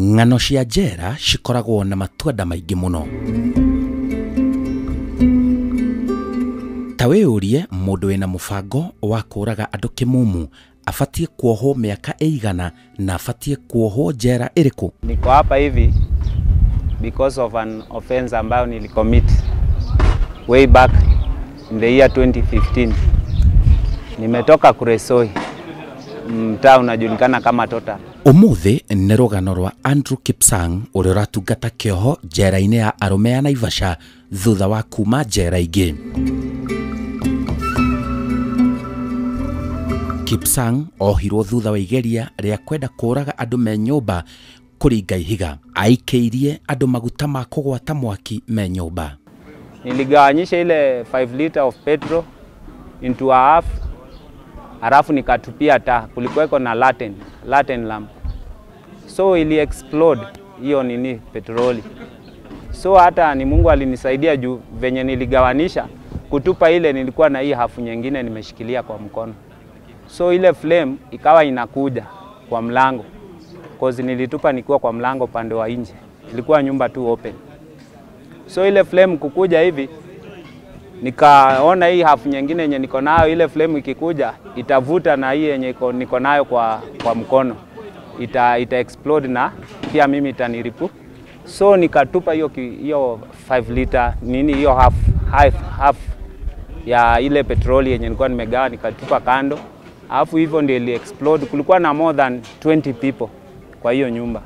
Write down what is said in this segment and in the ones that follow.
Ng'ano cia njera cikoragwo na matwenda maingĩ mũno. Ta wĩyũrie mũndũ wĩna mũbango wa kũraga andũ kĩmumu afatie kuohwo mĩaka ĩigana na afatie kuohwo njera ĩrĩkũ? Niko hapa hivi because of an offense ambayo nilicommit way back in the year 2015. Nimetoka Kuresoi, mtaa unajulikana kama Total. Umuthi nĩ rũgano rwa Andrew Kipsang ũrĩa ũratungata kĩoho njera-inĩ ya arũme ya Naivasha thutha wa kuma njera ingĩ. Kipsang ohirwo thutha wa igeria rĩa kwenda kũraga andũ me nyũmba kũringa ihiga. Aikĩirie andũ maguta ma kũgwata mwaki me nyũmba. Niligawanyisha ile 5 liter of petrol into a half, halafu nikatupia taa. Kulikuwa na latent lamp, so ili explode hiyo nini petroli. So hata ni Mungu alinisaidia juu venye niligawanisha kutupa ile, nilikuwa na hii hafu nyingine nimeshikilia kwa mkono. So ile flame ikawa inakuja kwa mlango, cause nilitupa nikiwa kwa mlango pande wa nje, ilikuwa nyumba tu open. So ile flame kukuja hivi, nikaona hii hafu nyingine yenye niko nayo, ile flame ikikuja itavuta na hii yenye niko nayo kwa mkono ita explode na pia mimi itaniripu. So nikatupa hiyo 5 liter nini, hiyo half ya ile petroli yenye nilikuwa nimegawa, nikatupa kando. Alafu hivyo ndio ili explode. Kulikuwa na more than 20 people kwa hiyo nyumba,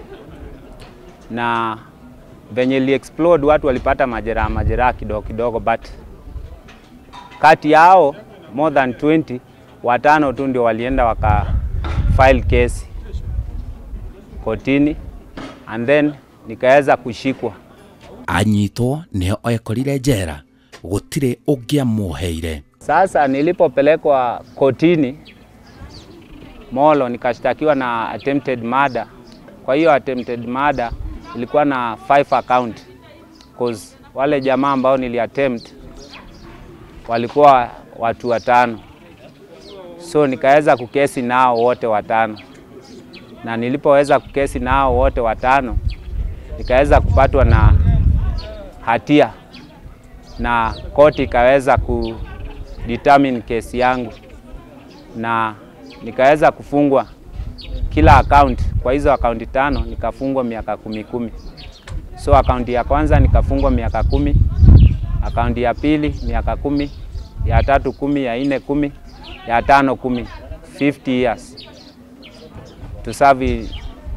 na venye ili explode watu walipata majeraha kidogo, but kati yao more than 20, watano tu ndio walienda waka file case kotini, and then nikaweza kushikwa. Anyitwo nĩo oekorire njera, gũtirĩ ũngĩamuoheire. Sasa nilipopelekwa kotini Molo, nikashtakiwa na attempted murder. Kwa hiyo attempted murder ilikuwa na 5 account, cause wale jamaa ambao niliattempt walikuwa watu 5. So nikaweza kukesi nao wote 5, na nilipoweza kukesi nao wote 5 nikaweza kupatwa na hatia, na koti ikaweza kudetermine kesi yangu, na nikaweza kufungwa kila account. Kwa hizo account 5 nikafungwa miaka 10. So account ya kwanza nikafungwa miaka 10, account ya pili miaka 10, ya tatu 10, ya 4 10, ya 5 10. 50 years to serve.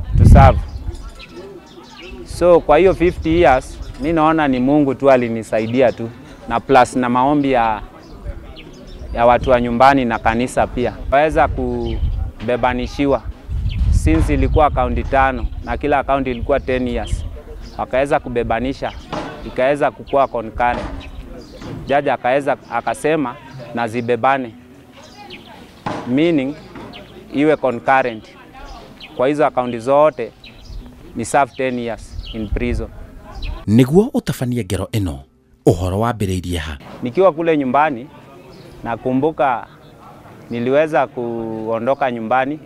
So kwa hiyo 50 years mimi naona ni Mungu tu alinisaidia tu, na plus na maombi ya watu wa nyumbani na kanisa pia. Waweza kubebanishiwa since ilikuwa account 5 na kila account ilikuwa 10 years. Wakaweza kubebanisha, ikaweza kukua concurrent. Jaji akasema na zibebane, meaning iwe concurrent. Kwa hizo account zote ni serve 10 years in prison. Niguo utafania ngero ino, uhoro wambĩrĩirie ha? Nikiwa kule nyumbani, nakumbuka niliweza kuondoka nyumbani,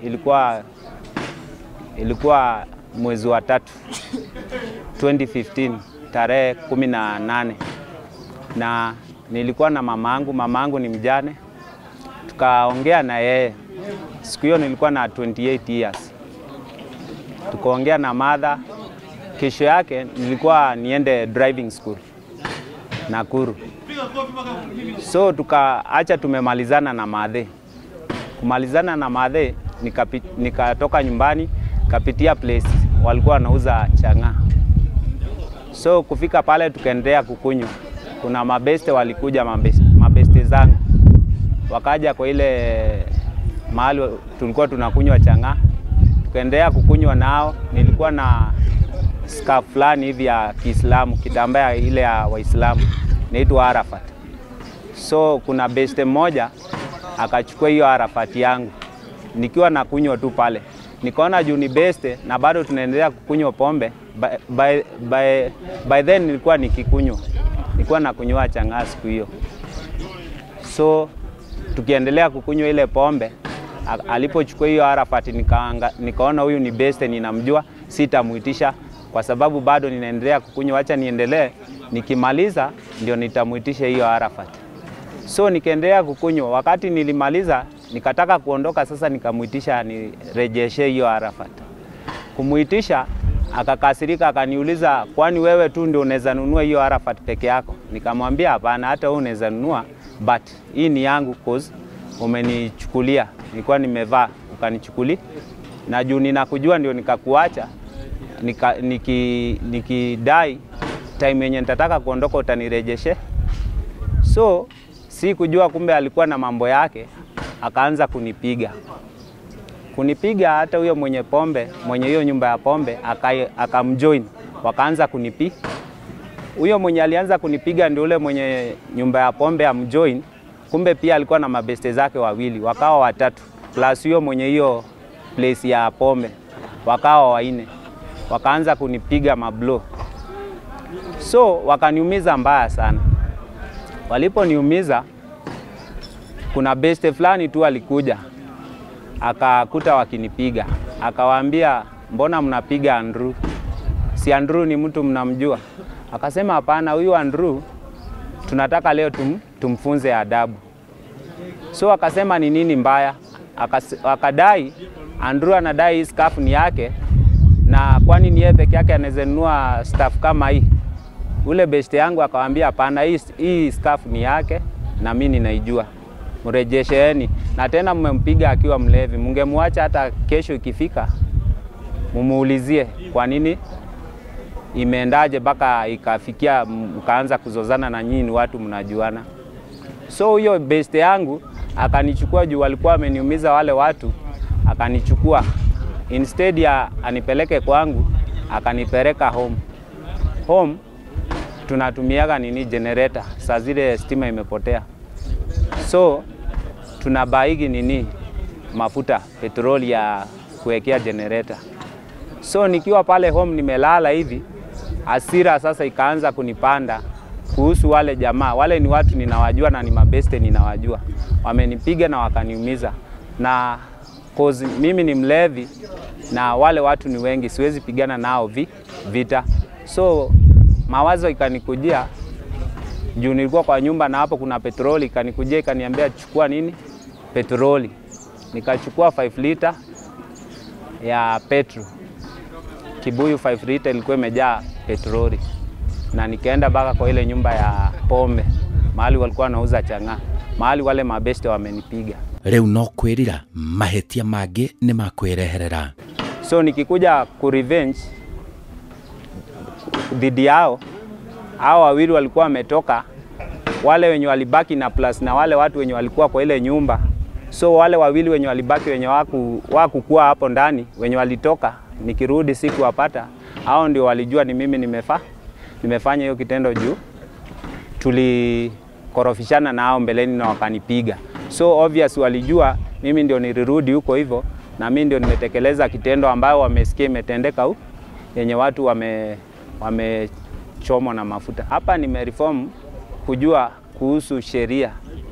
ilikuwa mwezi wa 3 2015 tarehe 18, na nilikuwa na mamangu ni mjane. Tukaongea na yeye, siku hiyo nilikuwa na 28 years. Tukaongea na mother. Kesho yake nilikuwa niende driving school Nakuru. So tukaacha tumemalizana na madhe. Kumalizana na madhe, nikatoka nyumbani, kapitia place walikuwa wanauza chang'aa. So kufika pale tukaendelea kukunywa. Kuna mabeste walikuja, mabeste zangu wakaja kwa ile mahali tulikuwa tunakunywa chang'aa. Tukaendelea kukunywa nao. Nilikuwa na scarf fulani hivi ya Kiislamu, kitambaa ile ya Waislamu, inaitwa Arafat. So kuna beste mmoja akachukua hiyo Arafat yangu, nikiwa na kunywa tu pale. Nikaona juu ni beste na bado tunaendelea kukunywa pombe. By then nilikuwa nilikuwa na kunywa chang'aa siku hiyo. So tukiendelea kukunywa ile pombe, alipochukua hiyo Arafat nikaona huyu ni beste ninamjua. sitamuitisha kwa sababu bado ninaendelea kukunywa, acha niendelee, nikimaliza ndio nitamuitisha hiyo Arafat. So nikaendelea kukunywa, wakati nilimaliza nikataka kuondoka sasa, nikamuitisha nirejeshe hiyo Arafat. Kumuitisha akakasirika, akaniuliza kwani wewe tu ndio unaweza nunua hiyo Arafat peke yako? Nikamwambia hapana, hata wewe unaweza nunua, but hii ni yangu cause umenichukulia, nilikuwa nimevaa ukanichukulia, na juu ninakujua ndio nikakuacha, nikidai time yenye nitataka kuondoka utanirejeshe. So si kujua kumbe alikuwa na mambo yake, akaanza kunipiga hata huyo mwenye pombe, mwenye hiyo nyumba ya pombe akamjoin, wakaanza kunipiga. Huyo mwenye alianza kunipiga ndio ule mwenye nyumba ya pombe amjoin, kumbe pia alikuwa na mabeste zake wawili, wakawa watatu, plus huyo mwenye hiyo place ya pombe wakawa wanne, wakaanza kunipiga mablo. So wakaniumiza mbaya sana. Waliponiumiza, kuna beste fulani tu alikuja akakuta wakinipiga, akawaambia mbona mnapiga Andrew? Si Andrew ni mtu mnamjua? Akasema hapana, huyu Andrew tunataka leo tumfunze adabu. So akasema ni nini mbaya? Akadai Andrew anadai hii scarf ni yake, na kwani ni yeye peke yake anaweza nunua staff kama hii? Ule beste yangu akawaambia hapana, hii scarf ni yake na mimi ninaijua, mrejesheeni. Na tena mmempiga akiwa mlevi, mungemwacha hata kesho ikifika mumuulizie kwa nini imeendaje mpaka ikafikia mkaanza kuzozana na nyinyi watu mnajuana. So huyo beste yangu akanichukua juu walikuwa ameniumiza wale watu, akanichukua instead ya anipeleke kwangu, akanipeleka home. Tunatumiaga generator, saa zile stima imepotea, so tunabaigi mafuta petroli ya kuwekea generator. So nikiwa pale home nimelala hivi, hasira sasa ikaanza kunipanda kuhusu wale jamaa. Wale ni watu ninawajua na ni mabeste ninawajua, wamenipiga na wakaniumiza, na cause mimi ni mlevi na wale watu ni wengi, siwezi pigana nao vita. So mawazo ikanikujia, juu nilikuwa kwa nyumba na hapo kuna petroli, ikanikujia ikaniambia chukua petroli. Nikachukua 5 liter ya petrol, kibuyu 5 liter ilikuwa imejaa petroli, na nikaenda baka kwa ile nyumba ya pombe, mahali walikuwa wanauza chang'aa, mahali wale mabeste wamenipiga. Reu no kwirira mahetia mangĩ nĩ makwereherera. So nikikuja ku revenge dhidi yao, hao wawili walikuwa wametoka, wale wenye walibaki na plus na wale watu wenye walikuwa kwa ile nyumba. So wale wawili wenye walibaki wenye wakukuwa hapo ndani, wenye walitoka, nikirudi siku wapata, hao ndio walijua ni mimi nimefanya hiyo kitendo juu tulikorofishana na hao mbeleni na wakanipiga. So obvious walijua mimi ndio nilirudi huko hivyo, na mimi ndio nimetekeleza kitendo ambayo wamesikia imetendeka huko, yenye watu wamechomwa na mafuta. Hapa nimereform kujua kuhusu sheria,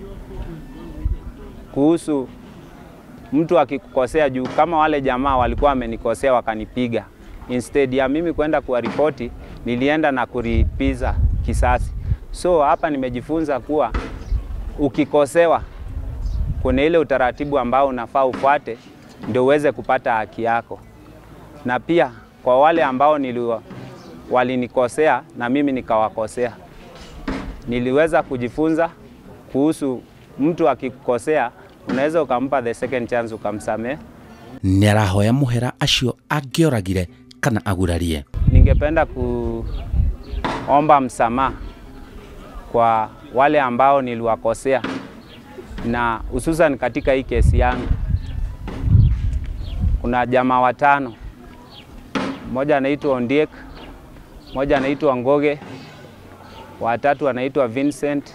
kuhusu mtu akikukosea, juu kama wale jamaa walikuwa wamenikosea wakanipiga, instead ya mimi kwenda kuwaripoti, nilienda na kuripiza kisasi. So hapa nimejifunza kuwa ukikosewa kuna ile utaratibu ambao unafaa ufuate ndio uweze kupata haki yako. Na pia kwa wale ambao walinikosea na mimi nikawakosea, niliweza kujifunza kuhusu mtu akikukosea unaweza ukampa the second chance ukamsamehe. Nĩarahoya mũhera acio angĩoragire kana agurarie. Ningependa kuomba msamaha kwa wale ambao niliwakosea, na hususan katika hii kesi yangu kuna jamaa 5. Mmoja anaitwa Ondiek, mmoja anaitwa Ngoge, watatu anaitwa Vincent,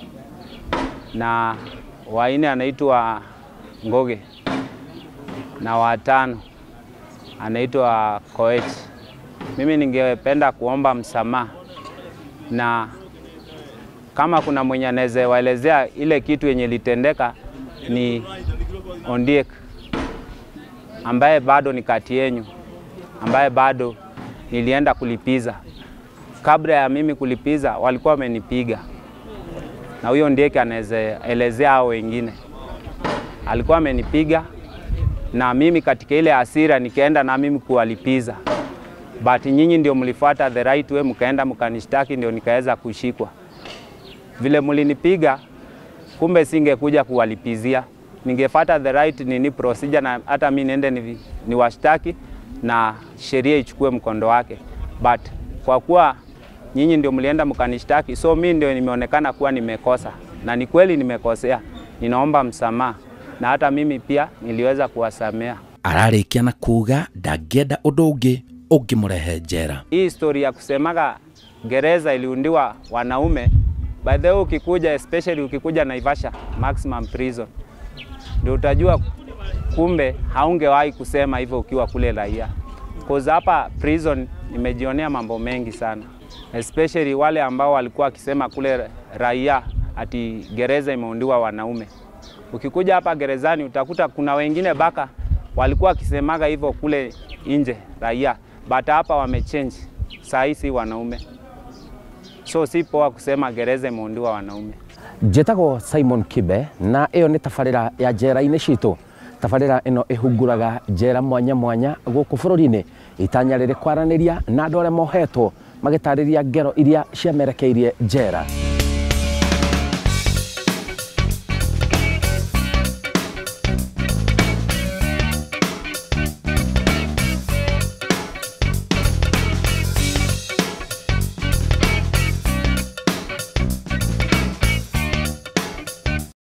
na wanne anaitwa Ngoge, na watano anaitwa Koech. Mimi ningependa kuomba msamaha, na kama kuna mwenye anaweza waelezea ile kitu yenye litendeka ni Ondiek, ambaye bado ni kati yenu. ambaye bado nilienda kulipiza. Kabla ya mimi kulipiza walikuwa wamenipiga, na huyo ndiye anaweza elezea hao wengine. Alikuwa amenipiga na mimi katika ile hasira nikaenda na mimi kuwalipiza, but nyinyi ndio mlifuata the right way, mkaenda mkanishtaki, ndio nikaweza kushikwa. Vile mlinipiga, kumbe singekuja kuwalipizia, ningefuata the right procedure, na hata mimi niende niwashtaki na sheria ichukue mkondo wake. But kwa kuwa nyinyi ndio mlienda mkanishtaki, so mimi ndio nimeonekana kuwa nimekosa, na ni kweli nimekosea. Ninaomba msamaha, na hata mimi pia niliweza kuwasamea. Ararikia na kuga ndangĩenda ũndũ ũngĩ ũngĩmũrehe njera. Hii historia ya kusemaga gereza iliundiwa wanaume, by the way, ukikuja especially ukikuja Naivasha maximum prison, ndio utajua kumbe haungewahi kusema hivyo ukiwa kule raia. Cause hapa prison nimejionea mambo mengi sana, especially wale ambao walikuwa wakisema kule raia ati gereza imeundiwa wanaume. Ukikuja hapa gerezani utakuta kuna wengine baka walikuwa wakisemaga hivyo kule nje raia, but hapa wamechange, saa hii si wanaume. So si poa kusema gereza imeundiwa wanaume. Njĩtagwo Simon Kibe, na ĩyo nĩ tabarĩra ya njera-inĩ citũ. Tabarĩra ĩno ĩhunguraga njera mwanya mwanya gũkũ bũrũri-inĩ, itanya rĩrĩ kwaranĩria na andũ arĩa mohetwo magĩtarĩria ngero iria ciamerekeirie njera.